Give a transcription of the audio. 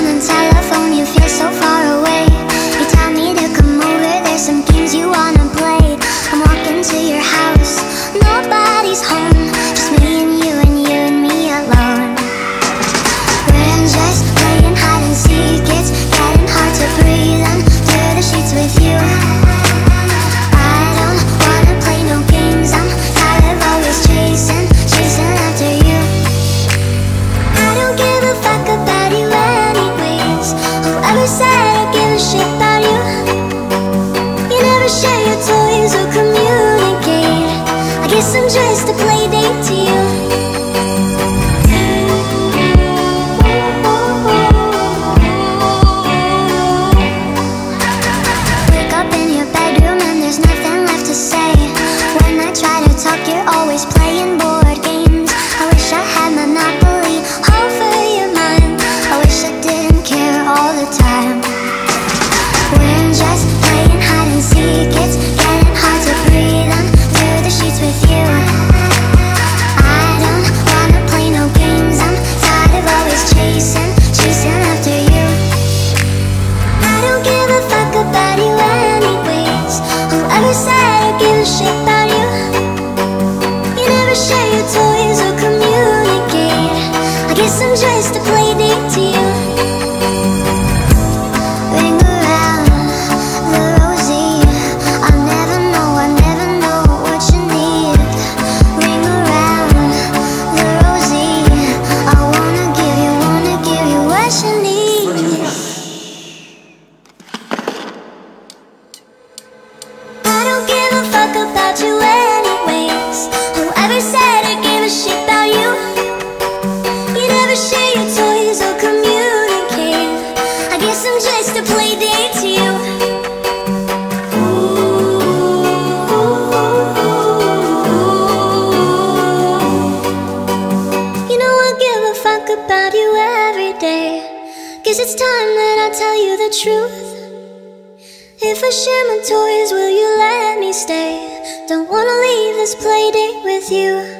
the telephone, you feel so far away. You tell me to come over, there's some games you wanna play. I'm walking to your house, nobody's home, just me and you and me alone. We're just playing hide and seek, it's getting hard to breathe under the sheets with you. I don't wanna play no games, I'm tired of always chasing after you. I don't give a fuck about you anyways. Whoever said I give a shit about you? You never share your toys or communicate. I guess I'm just a play date to you. Wake up in your bedroom and there's nothing left to say. When I try to talk, you're always playing board games. I wish I had Monopoly over your mind. I wish I didn't care all the time. We're just playing hide and seek, it's getting hard to breathe under the sheets with you. I don't wanna play no games, I'm tired of always chasing after you. I don't give a fuck about you anyways. Whoever said I give a shit about you? You never share your toys or communicate. I guess I'm just a play date to you. Ring around the rosy, I never know what you need. Ring around the rosy, I wanna give you what you need. I don't give a fuck about you anyways. Whoever said I give a shit about you? You never share your toys or communicate. I guess I'm just a play date to you. You know I give a fuck about you every day. Guess it's time that I tell you the truth. If I share my toys, will you let me stay? Don't wanna leave this play date with you.